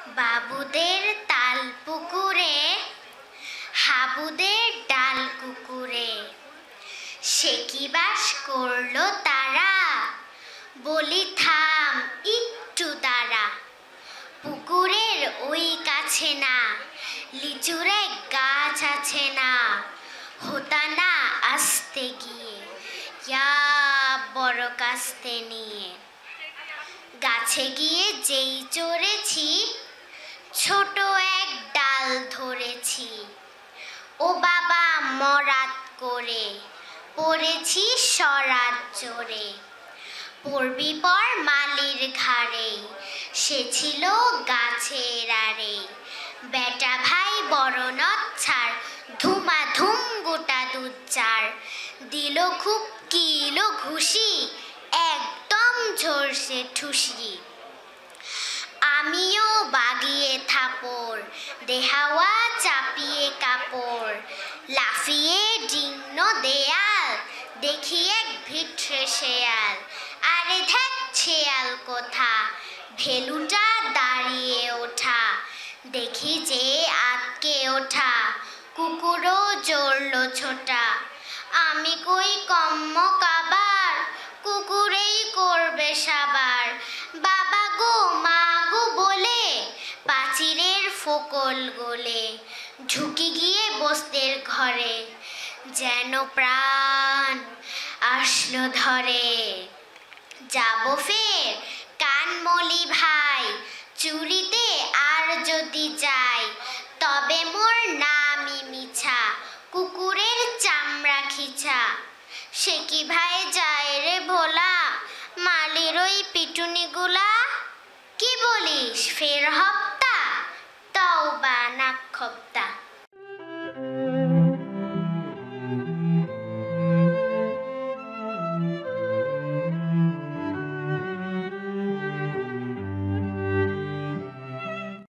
বাবুদের তাল পুকুরে, হাবুদের ডাল কুকুরে, সে কি বাস করলো তারা? বলি থাম একটু দাঁড়া। পুকুরের ওই কাছে না, লিচুর এক গাছ আছে না, হতা না আসতে গিয়ে, ইয়া বড় কাস্তে নিয়ে। গাছে গিয়ে যেই চড়েছি, ছোট এক ডাল ধরেছি। ও বাবা মরাত করে, পড়েছি সরাত জোরে। পড়বি পর মালির ঘাড়ে, সে ছিল গাছের আড়ে। বেটা ভাই বড় নচ্ছার, ধুমাধুম গোটা দুচ্চার। দিল খুব কিলো ঘুষি, একদম ঝরছে ঠুসি। আমিও বাগিয়ে থাপড়, দেহাওয়া চাপিয়ে কাপড়। লাফিয়ে ডিঙ্গন দেয়াল, দেখি এক ভিটরে শেয়াল। আরে ধ্যাৎ শেয়াল কোথা, ভেলুটা দাঁড়িয়ে ওঠা। দেখি যে আটকে ওঠা, কুকুরও জড়লো ছোটা। আমি কই কম্ম কাবার, কুকুরেই করবে সাবার। বাবা গো মা গো বলে, পাচিরের ফোকল গোলে। ঢুকি গিয়ে বস্তের ঘরে, যেন প্রাণ আসলো ধরে। যাবো ফের কানমলি ভাই, চুরিতে আর যদি যাই, তবে মোর নামই মিছা, কুকুরের চামড়া খিচা। সে কি ভাই যায় রে ভোলা, মালির ওই পিটুনিগুলা? কি বলিস ফের হবে?